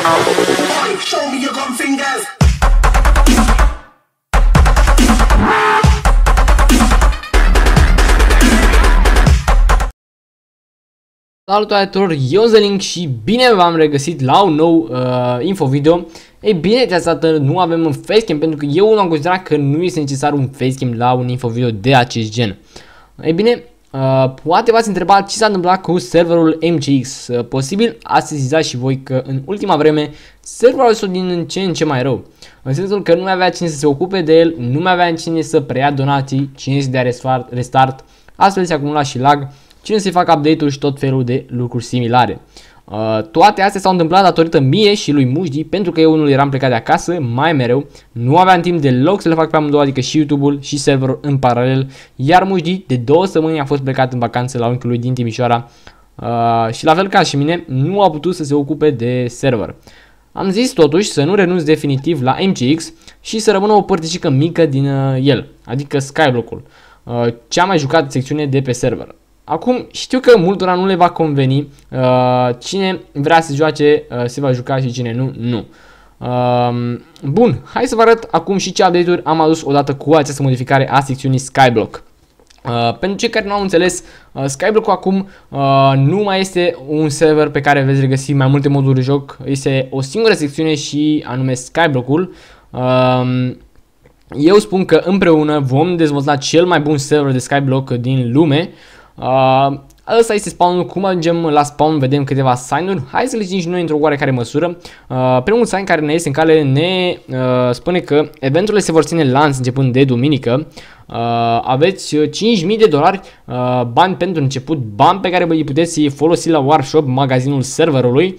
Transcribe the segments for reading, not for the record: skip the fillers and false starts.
Show me your gun fingers. Salutare tuturor, eu Zelink și bine v-am regăsit la un nou info video. Ei bine, de asta dată nu avem un facecam pentru că eu am considerat că nu este necesar un facecam la un info video de acest gen. Ei bine, poate v-ați întrebat ce s-a întâmplat cu serverul MCX. Posibil ați sesizat și voi că în ultima vreme serverul este din ce în ce mai rău. În sensul că nu mai avea cine să se ocupe de el, nu mai avea cine să preia donații, cine să dea restart, astfel se acumula și lag, cine să facă update-uri și tot felul de lucruri similare. Toate astea s-au întâmplat datorită mie și lui Mujdi, pentru că eu unul eram plecat de acasă mai mereu, nu aveam timp deloc să le fac pe amândouă, adică și YouTube-ul și serverul în paralel, iar Mujdi de 2 săptămâni a fost plecat în vacanță la unchiul lui din Timișoara și la fel ca și mine nu a putut să se ocupe de server. Am zis totuși să nu renunț definitiv la MCX și să rămână o părticică mică din el, adică Skyblock-ul, cea mai jucată secțiune de pe server. Acum știu că multora nu le va conveni, cine vrea să joace se va juca și cine nu, nu. Bun, hai să vă arăt acum și ce update-uri am adus odată cu această modificare a secțiunii Skyblock. Pentru cei care nu au înțeles, Skyblock-ul acum nu mai este un server pe care veți regăsi mai multe moduri de joc, este o singură secțiune și anume Skyblock-ul. Eu spun că împreună vom dezvolta cel mai bun server de Skyblock din lume. Ăsta este spawnul. Cum ajungem la spawn vedem câteva sign-uri. Hai să le citim și noi într-o oarecare măsură. Primul sign care ne este în cale ne spune că eventurile se vor ține lanț începând de duminică. Aveți 5.000 de dolari bani pentru început, bani pe care îi puteți folosi la Warshop, magazinul serverului.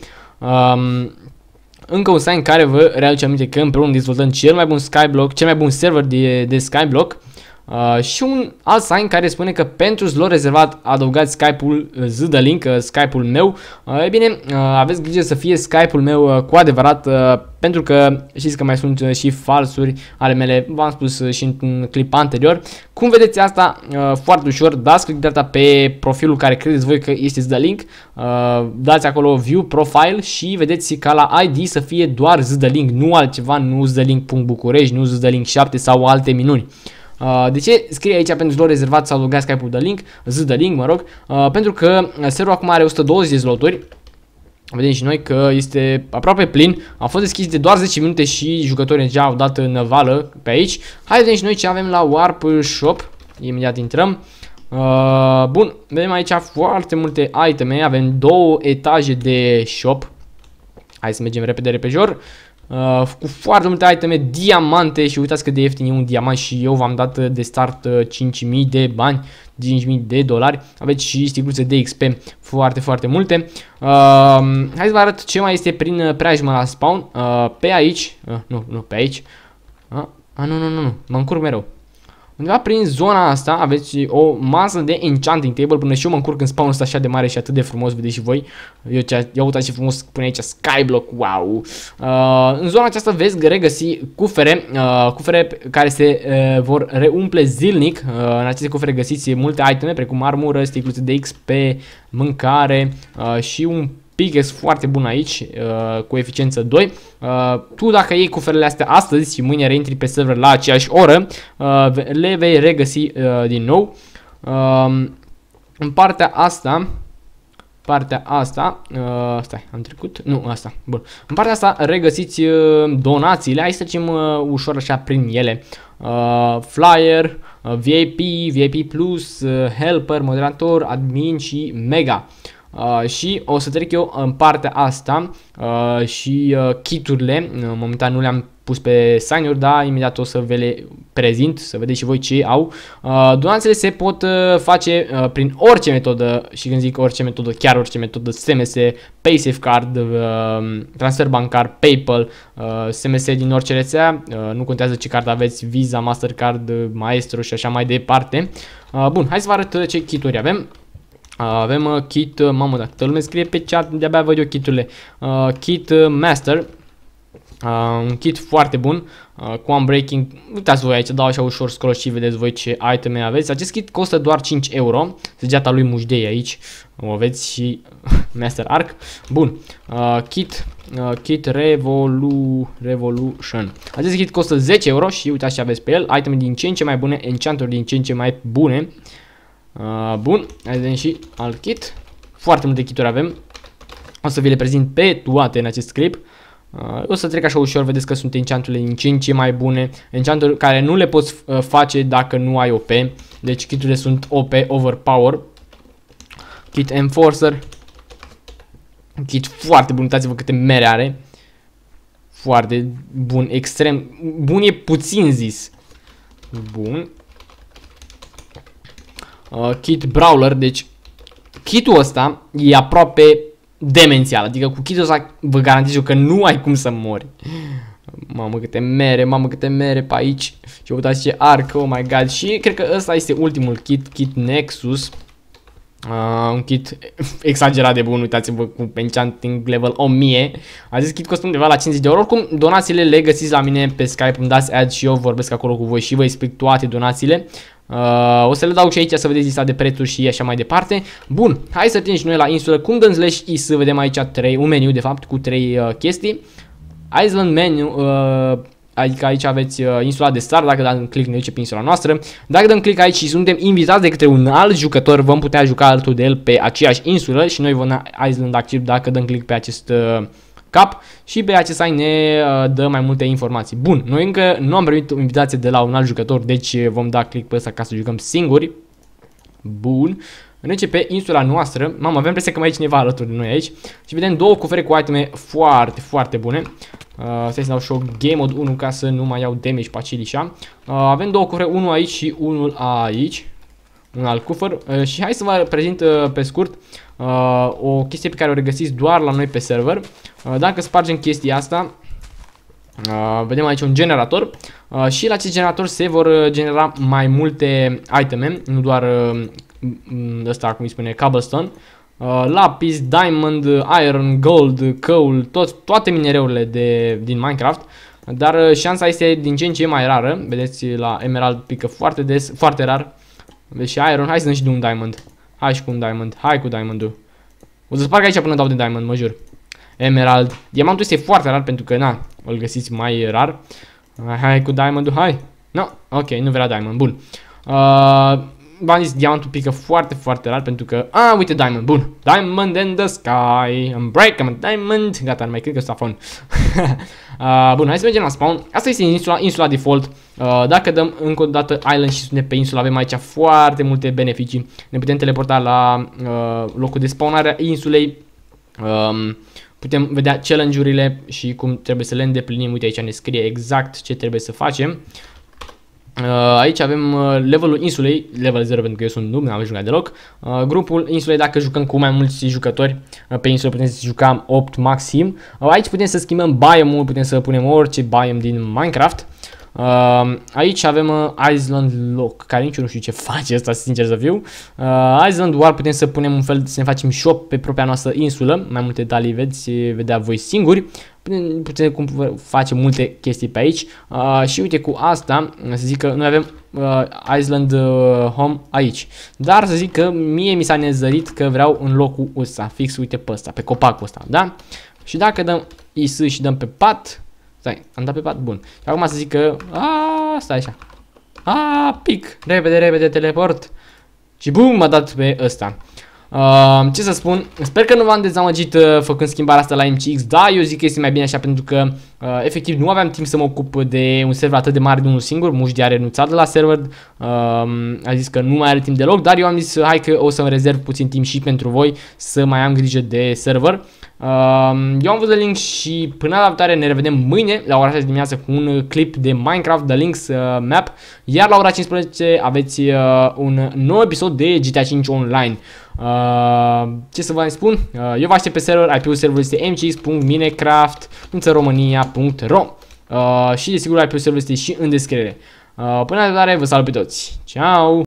Încă un sign care vă readuce aminte că împreună dezvoltăm cel mai bun Skyblock, cel mai bun server de Skyblock. Și un alt sign care spune că pentru slot rezervat adăugați Skype-ul ZDLink, Skype-ul meu. E bine, aveți grijă să fie Skype-ul meu cu adevărat, pentru că știți că mai sunt și falsuri ale mele, v-am spus și într-un clip anterior. Cum vedeți asta foarte ușor, dați click dreapta pe profilul care credeți voi că este ZDLink, dați acolo View Profile și vedeți ca la ID să fie doar ZDLink, nu altceva, nu zdlink.bucurești, nu zdlink 7 sau alte minuni. De ce scrie aici pentru slot rezervat să adăugați Skype-ul de link, ZDLink, mă rog, pentru că serverul acum are 120 de sloturi. Vedem și noi că este aproape plin, a fost deschis de doar 10 minute și jucătorii deja au dat năvală pe aici. Hai vedem și noi ce avem la Warp Shop, imediat intrăm. Bun, vedem aici foarte multe iteme, avem 2 etaje de shop. Hai să mergem repede repejor. Cu foarte multe iteme, diamante și uitați că de ieftin e un diamant și eu v-am dat de start 5.000 de bani, 5.000 de dolari. Aveți și sticluțe de XP foarte multe. Hai să vă arăt ce mai este prin preajmă la spawn. Pe aici, nu pe aici. Nu, mă încurc mereu. Undeva prin zona asta aveți o masă de enchanting table, până și eu mă încurc în spawn ăsta așa de mare și atât de frumos, vedeți și voi. Ia uitați ce frumos pune aici Skyblock, wow! În zona aceasta veți regăsi cufere, cufere care se vor reumple zilnic. În aceste cufere găsiți multe iteme precum armură, sticluțe de XP, mâncare și un pickaxe foarte bun aici, cu eficiență 2. Tu dacă iei cuferele astea astăzi și mâine reintri pe server la aceeași oră, le vei regăsi din nou. În partea asta, stai, am trecut, nu, asta, bun. În partea asta regăsiți donațiile, hai să trecem ușor așa prin ele. Flyer, VIP, VIP Plus, Helper, Moderator, Admin și Mega. Și o să trec eu în partea asta și kiturile, momentan nu le-am pus pe sign-uri, dar imediat o să ve le prezint, să vedeți și voi ce au. Donațiile se pot face prin orice metodă și când zic orice metodă, chiar orice metodă, SMS, PaySafeCard, transfer bancar, PayPal, SMS din orice rețea, nu contează ce card aveți, Visa, Mastercard, Maestro și așa mai departe. Bun, hai să vă arăt ce kituri avem. Avem kit, mamă, dacă lumea scrie pe chat, de-abia văd eu kiturile. Kit Master, Un kit foarte bun cu Unbreaking. Uitați voi aici, dau așa ușor scroll și vedeți voi ce iteme aveți. Acest kit costă doar 5 euro. Săgeata lui mușdei aici, o aveți și Master Arc. Bun, kit Revolution. Acest kit costă 10 euro și uitați ce aveți pe el. Iteme din ce în ce mai bune, enchanturi din ce în ce mai bune. Bun, hai să vedem și alt kit. Foarte multe kituri avem. O să vi le prezint pe toate în acest clip. O să trec așa ușor, vedeți că sunt enchanturile din ce în ce mai bune. Enchanturi care nu le poți face dacă nu ai OP. Deci kiturile sunt OP, overpower. Kit Enforcer. Kit foarte bun, uitați-vă câte mere are. Foarte bun, extrem. Bun e puțin zis. Bun. Kit Brawler, deci kitul ăsta e aproape demențial, adică cu kitul ăsta vă garantez eu că nu ai cum să mori. Mamă câte mere pe aici. Și uitați ce arc, oh my god. Și cred că ăsta este ultimul kit, kit Nexus. Un kit exagerat de bun, uitați-vă cu enchanting level 1000. Acest kit costă undeva la 50 de euro. Oricum, donațiile le găsiți la mine pe Skype, îmi dați ad și eu vorbesc acolo cu voi și vă explic toate donațiile. O să le dau și aici să vedeți lista de prețuri și așa mai departe. Bun, hai să trecem și noi la insulă. Cum dăm slash I să vedem aici un meniu de fapt cu 3 chestii. Island menu, adică aici aveți insula de start, dacă dăm click ne duce pe insula noastră. Dacă dăm click aici și suntem invitați de către un alt jucător, vom putea juca alături de el pe aceeași insulă și noi vom da Island accept dacă dăm click pe acest cap și pe acest site ne dă mai multe informații. Bun, noi încă nu am primit o invitație de la un alt jucător, deci vom da click pe ăsta ca să jucăm singuri. Bun. Mergem pe insula noastră. Mamă, avem impresia că mai e cineva alături de noi aici. Și vedem două cufere cu iteme foarte, foarte bune. Stai să dau și o game mode 1 ca să nu mai iau damage pe acelișa. Avem două cufere, unul aici și unul aici. Un alt cufăr. Și hai să vă prezint pe scurt o chestie pe care o regăsiți doar la noi pe server. Dacă spargem chestia asta, vedem aici un generator și la acest generator se vor genera mai multe iteme, nu doar ăsta, cum îi spune, cobblestone, lapis, diamond, iron, gold, coal, toate minereurile din Minecraft, dar șansa este din ce în ce mai rară. Vedeți, la emerald pică foarte des, foarte rar. Vedeți și iron, hai să dăm și de un diamond. Hai și cu un diamond, hai cu diamondul. O să sparg aici până dau de diamond, mă jur. Emerald, diamantul este foarte rar pentru că, na, îl găsiți mai rar. Hai cu diamondul, hai. No, ok, nu vrea diamond, bun. V-am zis, diamantul pică foarte, foarte rar pentru că... uite, diamond, bun. Diamond in the sky, unbreakable diamond. Gata, nu mai cred că s-a fun. Bun, hai să mergem la spawn. Asta este insula default. Dacă dăm încă o dată island și suntem pe insulă, avem aici foarte multe beneficii. Ne putem teleporta la locul de spawnare a insulei. Putem vedea challenge-urile și cum trebuie să le îndeplinim. Uite, aici ne scrie exact ce trebuie să facem. Aici avem levelul insulei, level 0 pentru că eu sunt noob, n-am jucat deloc. Grupul insulei, dacă jucăm cu mai mulți jucători pe insulă, putem să jucăm 8 maxim. Aici putem să schimbăm biome-ul, putem să punem orice biome din Minecraft. Aici avem Island Lock, care nici eu nu știu ce face asta, sincer să fiu. Island War, putem să punem un fel, să ne facem shop pe propria noastră insulă. Mai multe detalii veți vedea voi singuri. Putem face multe chestii pe aici. Și uite, cu asta, să zic că noi avem Island Home aici. Dar să zic că mie mi s-a nezărit că vreau în locul ăsta, fix, uite pe ăsta, pe copacul ăsta, da? Și dacă dăm IS și dăm pe pat, stai, am dat pe pat, bun. Și acum să zic că, stai așa. Pic, repede, teleport. Și bum, m-a dat pe ăsta. Ce să spun, sper că nu v-am dezamăgit făcând schimbarea asta la MCX. Da, eu zic că este mai bine așa pentru că efectiv nu aveam timp să mă ocup de un server atât de mare de unul singur. Mușdi a renunțat de la server, a zis că nu mai are timp deloc, dar eu am zis hai că o să-mi rezerv puțin timp și pentru voi să mai am grijă de server. Eu am văzut link și până la viitoare ne revedem mâine la ora 6 dimineața cu un clip de Minecraft, The Links Map, iar la ora 15 aveți un nou episod de GTA 5 Online. Ce să vă mai spun? Eu vă aștept pe server, IP-ul serverului este mcx.minecraft.romania.ro și desigur IP-ul serverului este și în descriere. Până la viitoare, vă salut pe toți! Ciao!